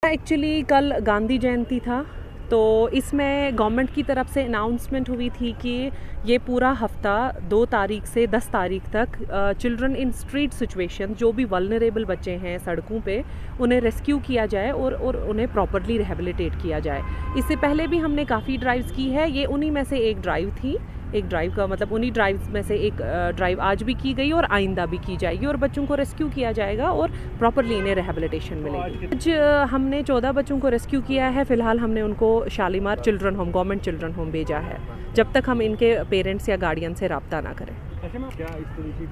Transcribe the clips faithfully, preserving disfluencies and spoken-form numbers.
Actually कल गांधी जयंती था, तो इसमें गवर्नमेंट की तरफ से अनाउंसमेंट हुई थी कि ये पूरा हफ्ता दो तारीख से दस तारीख तक चिल्ड्रन इन स्ट्रीट सिचुएशन, जो भी वल्नरेबल बच्चे हैं सड़कों पे, उन्हें रेस्क्यू किया जाए और और उन्हें प्रॉपरली रिहेबिलिटेट किया जाए। इससे पहले भी हमने काफ़ी ड्राइव्स की है, ये उन्हीं में से एक ड्राइव थी। एक ड्राइव का मतलब उन्हीं ड्राइव्स में से एक ड्राइव आज भी की गई और आइंदा भी की जाएगी और बच्चों को रेस्क्यू किया जाएगा और प्रॉपरली इन्हें रिहेबिलिटेशन मिलेगी। आज हमने चौदह बच्चों को रेस्क्यू किया है। फ़िलहाल हमने उनको Shalimar children home, government children home भेजा है, जब तक हम इनके पेरेंट्स या गार्डियन से रब्ता ना करें। क्या इस तरह की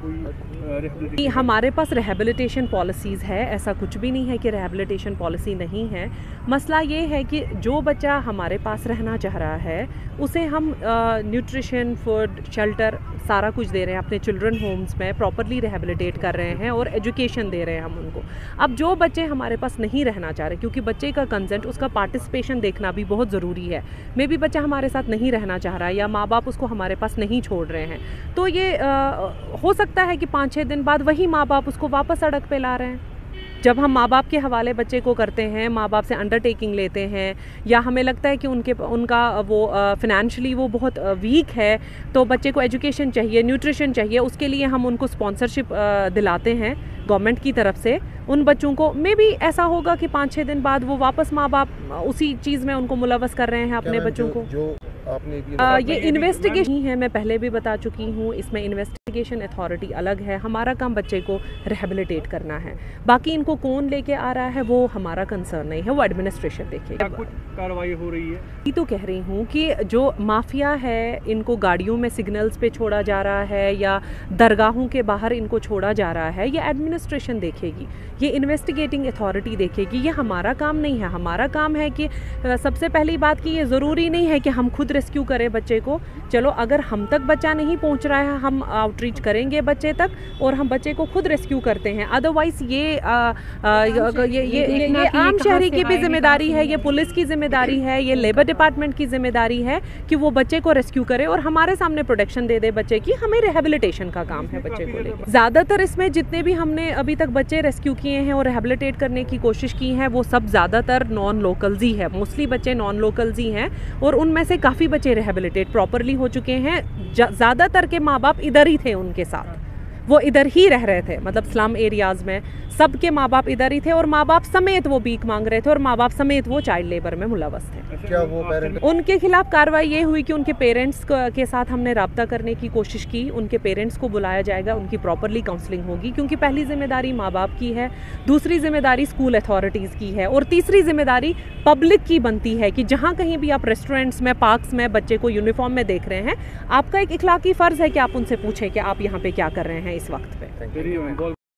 कोई हमारे पास रिहेबिलिटेशन पॉलिसीज़ है, ऐसा कुछ भी नहीं है कि रिहेबिलिटेशन पॉलिसी नहीं है। मसला ये है कि जो बच्चा हमारे पास रहना चाह रहा है उसे हम न्यूट्रिशन, फूड, शेल्टर सारा कुछ दे रहे हैं, अपने चिल्ड्रन होम्स में प्रॉपरली रिहेबिलिटेट कर रहे हैं और एजुकेशन दे रहे हैं हम उनको। अब जो बच्चे हमारे पास नहीं रहना चाह रहे, क्योंकि बच्चे का कंसेंट, उसका पार्टिसिपेशन देखना भी बहुत ज़रूरी है। मे बी बच्चा हमारे साथ नहीं रहना चाह रहा है या माँ बाप उसको हमारे पास नहीं छोड़ रहे हैं, तो ये आ, हो सकता है कि पाँच छः दिन बाद वही माँ बाप उसको वापस सड़क पे ला रहे हैं। जब हम माँ बाप के हवाले बच्चे को करते हैं, माँ बाप से अंडरटेकिंग लेते हैं, या हमें लगता है कि उनके उनका वो फिनेंशियली वो बहुत वीक है, तो बच्चे को एजुकेशन चाहिए, न्यूट्रिशन चाहिए, उसके लिए हम उनको स्पॉन्सरशिप दिलाते हैं गवर्नमेंट की तरफ से। उन बच्चों को मे बी ऐसा होगा कि पाँच छः दिन बाद वो वापस माँ बाप उसी चीज़ में उनको मुलव्वस कर रहे हैं अपने बच्चों को। जो आपने भी आ, ये इन्वेस्टिगेशन है, मैं पहले भी बता चुकी हूँ, इसमें इन्वेस्टिगेशन अथॉरिटी अलग है। हमारा काम बच्चे को रिहेबिलिटेट करना है, बाकी इनको कौन लेके आ रहा है वो हमारा कंसर्न नहीं है, वो एडमिनिस्ट्रेशन देखेगा। कुछ कार्रवाई हो रही है? ये तो कह रही हूँ कि जो माफिया है, इनको गाड़ियों में सिग्नल्स पे छोड़ा जा रहा है या दरगाहों के बाहर इनको छोड़ा जा रहा है, ये एडमिनिस्ट्रेशन देखेगी, ये इन्वेस्टिगेटिंग अथॉरिटी देखेगी। ये हमारा काम नहीं है। हमारा काम है कि सबसे पहली बात कि ये ज़रूरी नहीं है कि हम खुद रेस्क्यू करें बच्चे को। चलो, अगर हम तक बच्चा नहीं पहुंच रहा है, हम आउटरीच करेंगे बच्चे तक और हम बच्चे को खुद रेस्क्यू करते हैं। अदरवाइज़ ये आ, आ, ये ये ये, ये आम शहरी की भी जिम्मेदारी है, ये पुलिस की जिम्मेदारी है, ये लेबर डिपार्टमेंट की जिम्मेदारी है कि वो बच्चे को रेस्क्यू करे और हमारे सामने प्रोटेक्शन दे दे बच्चे की। हमें रिहेबिलिटेशन का काम है बच्चे को लेकर। ज़्यादातर इसमें जितने भी हमने अभी तक बच्चे रेस्क्यू किए हैं और रिहेबिलिटेट करने की कोशिश की है, वो सब ज़्यादातर नॉन लोकल्स ही है। मोस्टली बच्चे नॉन लोकल्स ही हैं और उनमें से काफ़ी बच्चे रिहेबिलिटेट प्रॉपरली हो चुके हैं। ज़्यादातर के माँ बाप इधर ही थे, उनके साथ वो इधर ही रह रहे थे, मतलब स्लम एरियाज़ में सबके माँ बाप इधर ही थे और माँ बाप समेत वो भीख मांग रहे थे और माँ बाप समेत वो चाइल्ड लेबर में मुलव्वस थे। क्या वो पेरेंट, उनके खिलाफ कार्रवाई ये हुई कि उनके पेरेंट्स के साथ हमने रब्ता करने की कोशिश की। उनके पेरेंट्स को बुलाया जाएगा, उनकी प्रॉपरली काउंसलिंग होगी, क्योंकि पहली जिम्मेदारी माँ बाप की है, दूसरी जिम्मेदारी स्कूल अथॉरिटीज़ की है और तीसरी जिम्मेदारी पब्लिक की बनती है कि जहाँ कहीं भी आप रेस्टोरेंट्स में, पार्क्स में बच्चे को यूनिफॉर्म में देख रहे हैं, आपका एक इखलाकी फ़र्ज़ है कि आप उनसे पूछें कि आप यहाँ पे क्या कर रहे हैं इस वक्त पे।